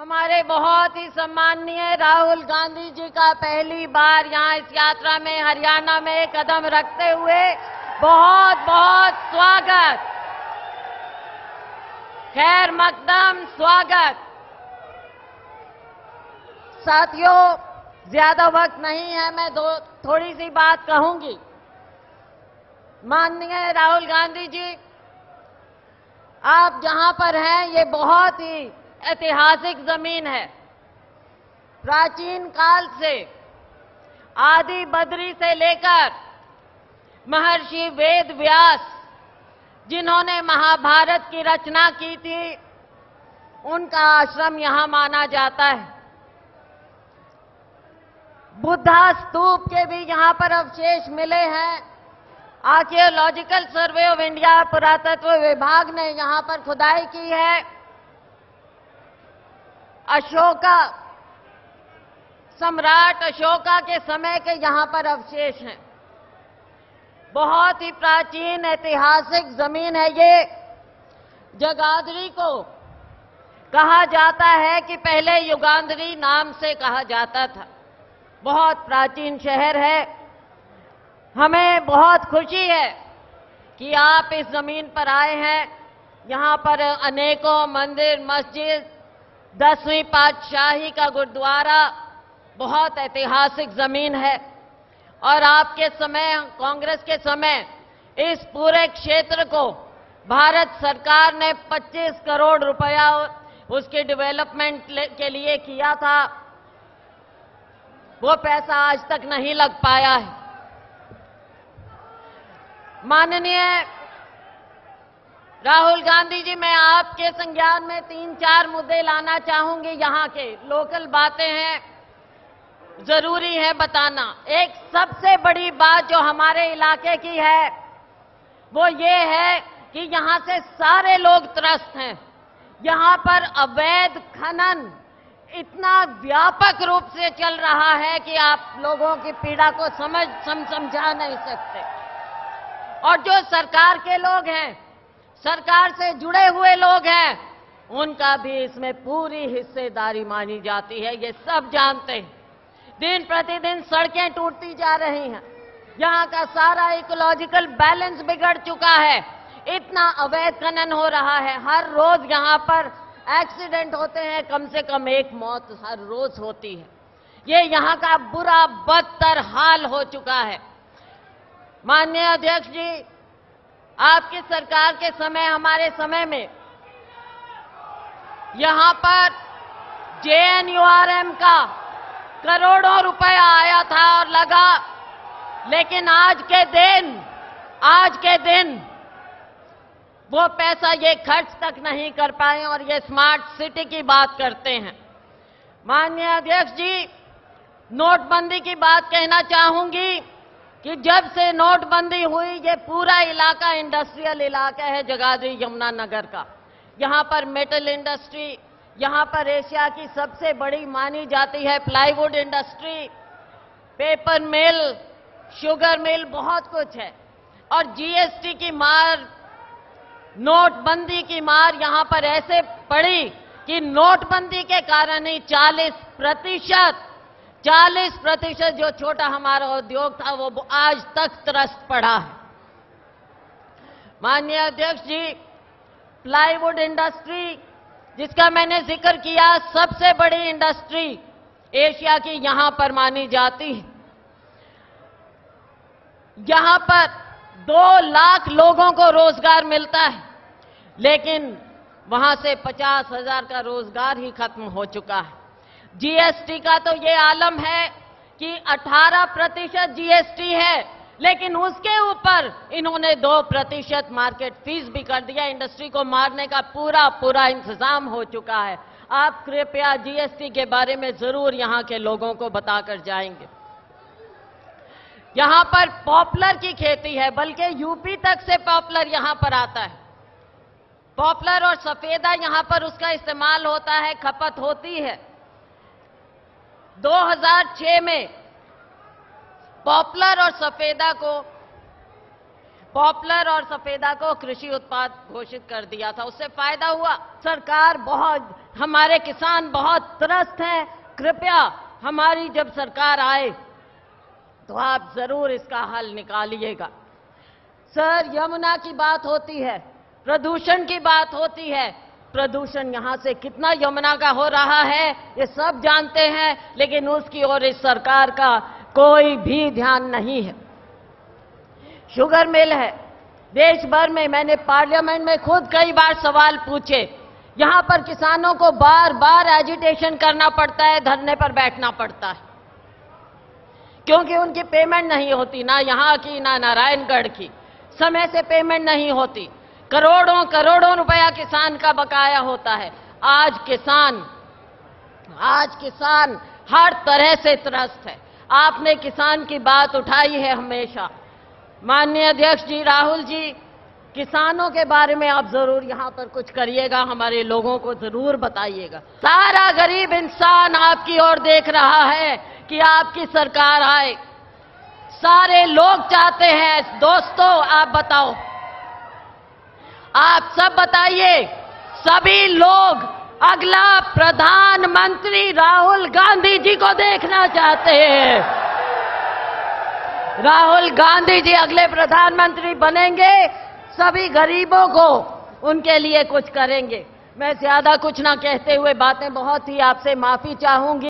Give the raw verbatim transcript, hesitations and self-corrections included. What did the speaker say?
हमारे बहुत ही सम्माननीय राहुल गांधी जी का पहली बार यहां इस यात्रा में हरियाणा में कदम रखते हुए बहुत बहुत स्वागत, खैर मकदम स्वागत। साथियों, ज्यादा वक्त नहीं है, मैं दो थोड़ी सी बात कहूंगी। माननीय राहुल गांधी जी, आप जहां पर हैं ये बहुत ही ऐतिहासिक जमीन है। प्राचीन काल से आदि बद्री से लेकर महर्षि वेद व्यास जिन्होंने महाभारत की रचना की थी, उनका आश्रम यहां माना जाता है। बुद्धा स्तूप के भी यहां पर अवशेष मिले हैं। आर्कियोलॉजिकल सर्वे ऑफ इंडिया पुरातत्व विभाग ने यहां पर खुदाई की है। अशोका, सम्राट अशोका के समय के यहां पर अवशेष हैं। बहुत ही प्राचीन ऐतिहासिक जमीन है ये। जगाधरी को कहा जाता है कि पहले युगांधरी नाम से कहा जाता था। बहुत प्राचीन शहर है। हमें बहुत खुशी है कि आप इस जमीन पर आए हैं। यहां पर अनेकों मंदिर, मस्जिद, दसवीं पातशाही का गुरुद्वारा, बहुत ऐतिहासिक जमीन है। और आपके समय, कांग्रेस के समय, इस पूरे क्षेत्र को भारत सरकार ने पच्चीस करोड़ रुपया उसके डेवलपमेंट के लिए किया था। वो पैसा आज तक नहीं लग पाया है। माननीय राहुल गांधी जी, मैं आपके संज्ञान में तीन चार मुद्दे लाना चाहूंगी। यहां के लोकल बातें हैं, जरूरी है बताना। एक सबसे बड़ी बात जो हमारे इलाके की है वो ये है कि यहां से सारे लोग त्रस्त हैं। यहां पर अवैध खनन इतना व्यापक रूप से चल रहा है कि आप लोगों की पीड़ा को समझ सम, समझा नहीं सकते। और जो सरकार के लोग हैं, सरकार से जुड़े हुए लोग हैं, उनका भी इसमें पूरी हिस्सेदारी मानी जाती है। ये सब जानते हैं। दिन प्रतिदिन सड़कें टूटती जा रही हैं। यहां का सारा इकोलॉजिकल बैलेंस बिगड़ चुका है। इतना अवैध खनन हो रहा है। हर रोज यहां पर एक्सीडेंट होते हैं, कम से कम एक मौत हर रोज होती है। ये यहां का बुरा बदतर हाल हो चुका है। माननीय अध्यक्ष जी, आपकी सरकार के समय, हमारे समय में यहां पर J N U R M का करोड़ों रुपया आया था और लगा, लेकिन आज के दिन आज के दिन वो पैसा ये खर्च तक नहीं कर पाए और ये स्मार्ट सिटी की बात करते हैं। माननीय अध्यक्ष जी, नोटबंदी की बात कहना चाहूंगी कि जब से नोटबंदी हुई, ये पूरा इलाका इंडस्ट्रियल इलाका है जगाधरी यमुनानगर का। यहां पर मेटल इंडस्ट्री, यहां पर एशिया की सबसे बड़ी मानी जाती है plywood industry, paper mill, sugar mill, बहुत कुछ है। और जी एस टी की मार, नोटबंदी की मार यहां पर ऐसे पड़ी कि नोटबंदी के कारण ही चालीस प्रतिशत चालीस प्रतिशत जो छोटा हमारा उद्योग था वो आज तक त्रस्त पड़ा है। माननीय अध्यक्ष जी, प्लाईवुड इंडस्ट्री जिसका मैंने जिक्र किया, सबसे बड़ी इंडस्ट्री एशिया की यहां पर मानी जाती है। यहां पर दो लाख लोगों को रोजगार मिलता है, लेकिन वहां से पचास हजार का रोजगार ही खत्म हो चुका है। जी एस टी का तो ये आलम है कि अठारह प्रतिशत जी एस टी है, लेकिन उसके ऊपर इन्होंने दो प्रतिशत मार्केट फीस भी कर दिया। इंडस्ट्री को मारने का पूरा पूरा इंतजाम हो चुका है। आप कृपया जी एस टी के बारे में जरूर यहां के लोगों को बताकर जाएंगे। यहां पर पॉपुलर की खेती है, बल्कि यूपी तक से पॉपुलर यहां पर आता है। पॉपुलर और सफेदा यहां पर उसका इस्तेमाल होता है, खपत होती है। दो हज़ार छह में पॉपुलर और सफेदा को पॉपुलर और सफेदा को कृषि उत्पाद घोषित कर दिया था। उससे फायदा हुआ। सरकार बहुत, हमारे किसान बहुत त्रस्त हैं। कृपया हमारी जब सरकार आए तो आप जरूर इसका हल निकालिएगा। सर, यमुना की बात होती है, प्रदूषण की बात होती है। प्रदूषण यहां से कितना यमुना का हो रहा है ये सब जानते हैं, लेकिन उसकी ओर इस सरकार का कोई भी ध्यान नहीं है। शुगर मिल है देश भर में, मैंने पार्लियामेंट में खुद कई बार सवाल पूछे। यहां पर किसानों को बार बार एजिटेशन करना पड़ता है, धरने पर बैठना पड़ता है, क्योंकि उनकी पेमेंट नहीं होती, ना यहां की ना नारायणगढ़ की। समय से पेमेंट नहीं होती, करोड़ों करोड़ों रुपया किसान का बकाया होता है। आज किसान आज किसान हर तरह से त्रस्त है। आपने किसान की बात उठाई है हमेशा। माननीय अध्यक्ष जी, राहुल जी, किसानों के बारे में आप जरूर यहां पर कुछ करिएगा, हमारे लोगों को जरूर बताइएगा। सारा गरीब इंसान आपकी ओर देख रहा है कि आपकी सरकार आए। सारे लोग चाहते हैं। दोस्तों, आप बताओ, आप सब बताइए, सभी लोग अगला प्रधानमंत्री राहुल गांधी जी को देखना चाहते हैं। राहुल गांधी जी अगले प्रधानमंत्री बनेंगे, सभी गरीबों को उनके लिए कुछ करेंगे। मैं ज्यादा कुछ ना कहते हुए बातें बहुत ही आपसे माफी चाहूंगी।